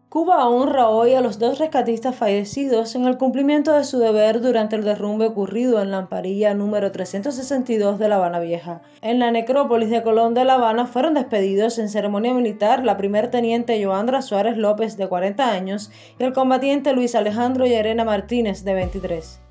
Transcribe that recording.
Cuba honra hoy a los dos rescatistas fallecidos en el cumplimiento de su deber durante el derrumbe ocurrido en la Amparilla número 362 de La Habana Vieja. En la necrópolis de Colón de La Habana fueron despedidos en ceremonia militar la primer teniente Joandra Suárez López, de 40 años, y el combatiente Luis Alejandro Llerena Martínez, de 23.